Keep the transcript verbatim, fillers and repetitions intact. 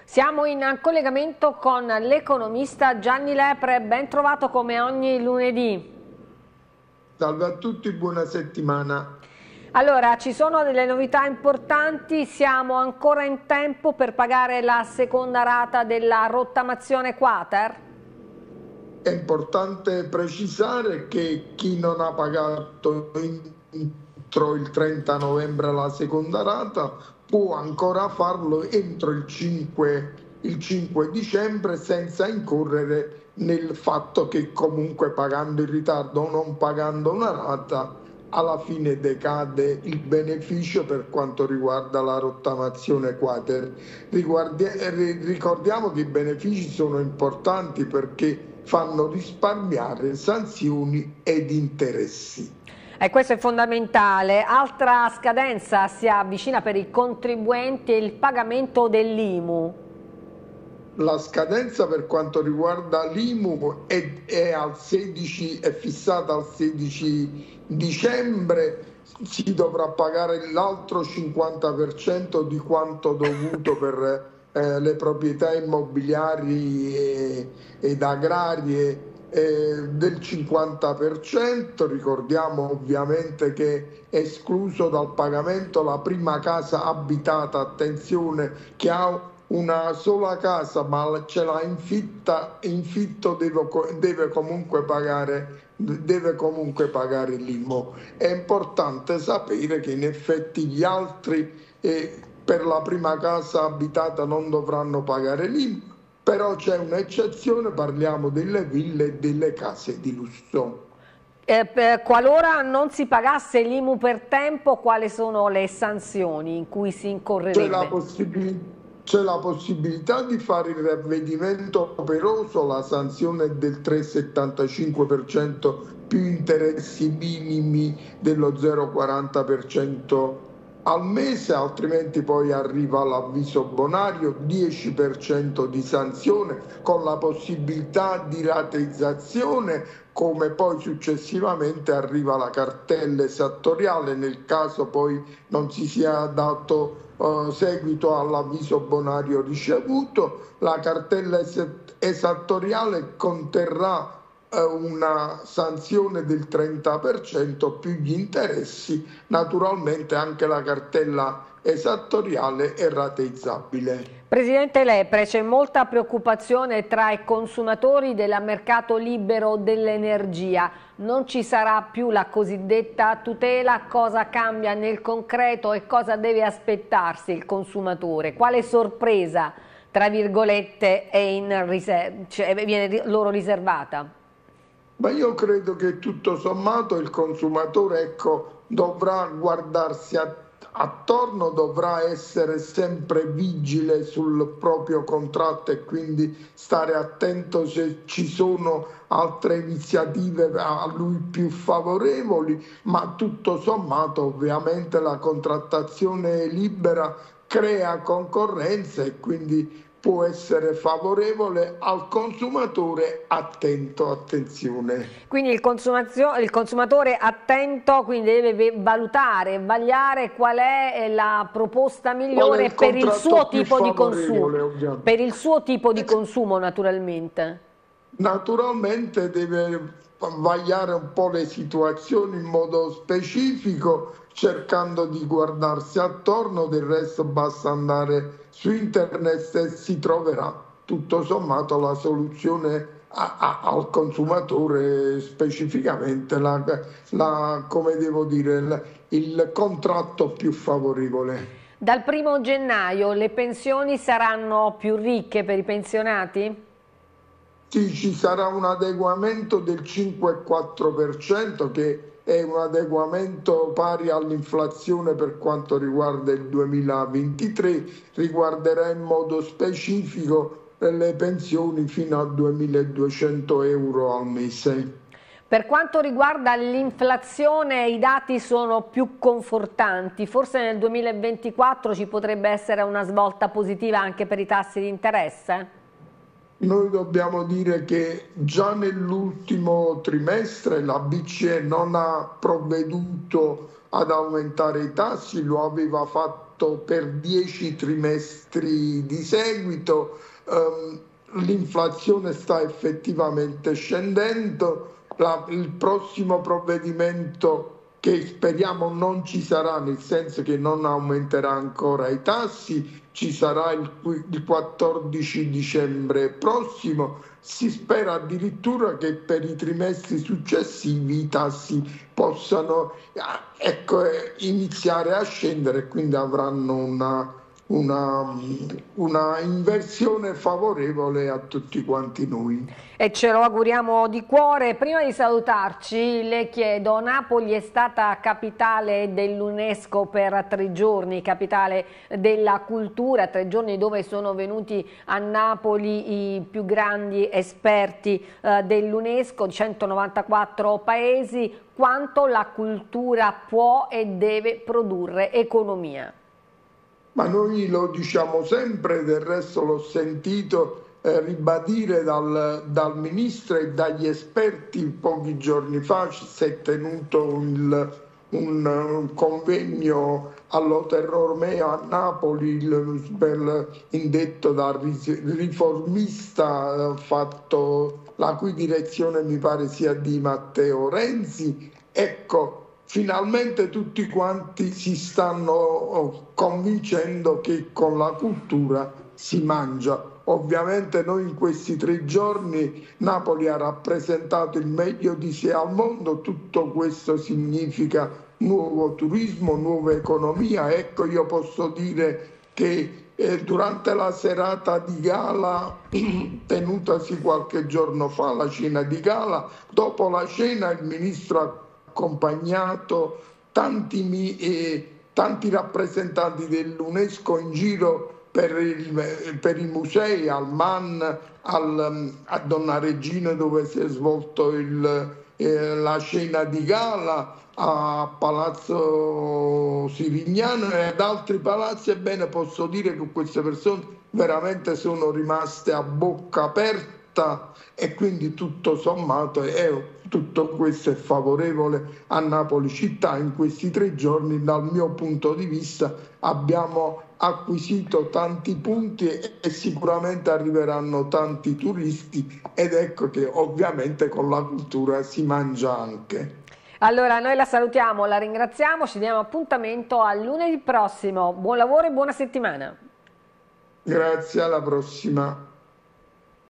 Siamo in collegamento con l'economista Gianni Lepre, ben trovato come ogni lunedì. Salve a tutti, buona settimana. Allora, ci sono delle novità importanti, siamo ancora in tempo per pagare la seconda rata della rottamazione quater? È importante precisare che chi non ha pagato entro il trenta novembre la seconda rata può ancora farlo entro il cinque, il cinque dicembre senza incorrere nel fatto che comunque pagando in ritardo o non pagando una rata alla fine decade il beneficio per quanto riguarda la rottamazione quater. Ricordiamo che i benefici sono importanti perché fanno risparmiare sanzioni ed interessi. E questo è fondamentale. Altra scadenza si avvicina per i contribuenti è il pagamento dell'I M U. La scadenza per quanto riguarda l'I M U è, è, al sedici, è fissata al sedici dicembre, si dovrà pagare l'altro cinquanta per cento di quanto dovuto per eh, le proprietà immobiliari e, ed agrarie eh, del cinquanta per cento. Ricordiamo ovviamente che è escluso dal pagamento la prima casa abitata, attenzione, che ha una sola casa ma ce l'ha in fitta, in fitto deve, deve comunque pagare deve comunque pagare l'I M U. È importante sapere che in effetti gli altri eh, per la prima casa abitata non dovranno pagare l'I M U, però c'è un'eccezione, parliamo delle ville e delle case di lusso. Eh, qualora non si pagasse l'I M U per tempo, quali sono le sanzioni in cui si incorrerebbe? C'è la possibilità C'è la possibilità di fare il ravvedimento operoso, la sanzione del tre virgola settantacinque per cento più interessi minimi dello zero virgola quaranta per cento al mese, altrimenti poi arriva l'avviso bonario, dieci per cento di sanzione con la possibilità di rateizzazione, come poi successivamente arriva la cartella esattoriale nel caso poi non si sia dato Uh, seguito all'avviso bonario ricevuto. La cartella es esattoriale conterrà uh, una sanzione del trenta per cento più gli interessi. Naturalmente anche la cartella esattoriale è rateizzabile. Presidente Lepre, c'è molta preoccupazione tra i consumatori del mercato libero dell'energia. Non ci sarà più la cosiddetta tutela. Cosa cambia nel concreto e cosa deve aspettarsi il consumatore? Quale sorpresa, tra virgolette, è in cioè, viene loro riservata? Ma io credo che tutto sommato il consumatore, ecco, dovrà guardarsi a attorno, dovrà essere sempre vigile sul proprio contratto e quindi stare attento se ci sono altre iniziative a lui più favorevoli, ma tutto sommato ovviamente la contrattazione libera crea concorrenza e quindi può essere favorevole al consumatore attento, attenzione. Quindi il, il consumatore attento quindi deve valutare, vagliare qual è la proposta migliore il per il suo tipo di consumo, per il suo tipo di consumo naturalmente. Naturalmente deve vagliare un po' le situazioni in modo specifico, cercando di guardarsi attorno, del resto basta andare su internet e si troverà tutto sommato la soluzione a, a, al consumatore, specificamente la, la, come devo dire, il, il contratto più favorevole. Dal primo gennaio le pensioni saranno più ricche per i pensionati? Sì, ci sarà un adeguamento del cinque virgola quattro per cento che è un adeguamento pari all'inflazione per quanto riguarda il duemilaventitré, riguarderà in modo specifico le pensioni fino a duemiladuecento euro al mese. Per quanto riguarda l'inflazione i dati sono più confortanti, forse nel duemilaventiquattro ci potrebbe essere una svolta positiva anche per i tassi di interesse? Noi dobbiamo dire che già nell'ultimo trimestre la B C E non ha provveduto ad aumentare i tassi, lo aveva fatto per dieci trimestri di seguito, um, l'inflazione sta effettivamente scendendo, la, il prossimo provvedimento che speriamo non ci sarà, nel senso che non aumenterà ancora i tassi, ci sarà il, il quattordici dicembre prossimo, si spera addirittura che per i trimestri successivi i tassi possano ecco, iniziare a scendere e quindi avranno una, una, una inversione favorevole a tutti quanti noi. E ce lo auguriamo di cuore. Prima di salutarci le chiedo, Napoli è stata capitale dell'UNESCO per tre giorni, capitale della cultura, tre giorni dove sono venuti a Napoli i più grandi esperti eh, dell'UNESCO, centonovantaquattro paesi. Quanto la cultura può e deve produrre economia? Ma noi lo diciamo sempre, del resto l'ho sentito eh, ribadire dal, dal Ministro e dagli esperti pochi giorni fa. Si è tenuto il, un, un convegno all'Hotel Romeo a Napoli, il, per, indetto dal riformista, fatto, la cui direzione mi pare sia di Matteo Renzi. Ecco, finalmente tutti quanti si stanno convincendo che con la cultura si mangia. Ovviamente noi in questi tre giorni Napoli ha rappresentato il meglio di sé al mondo, tutto questo significa nuovo turismo, nuova economia. Ecco, io posso dire che eh, durante la serata di gala tenutasi qualche giorno fa, la cena di gala, dopo la cena il ministro ha accompagnato tanti, eh, tanti rappresentanti dell'UNESCO in giro per, il, per i musei, al Man, al, a Donna Regina dove si è svolto il, eh, la cena di gala, a Palazzo Sirignano e ad altri palazzi. Ebbene, posso dire che queste persone veramente sono rimaste a bocca aperta e quindi tutto sommato è, tutto questo è favorevole a Napoli città. In questi tre giorni, dal mio punto di vista, abbiamo acquisito tanti punti e sicuramente arriveranno tanti turisti, ed ecco che ovviamente con la cultura si mangia anche. Allora noi la salutiamo, la ringraziamo, ci diamo appuntamento a lunedì prossimo. Buon lavoro e buona settimana. Grazie, alla prossima.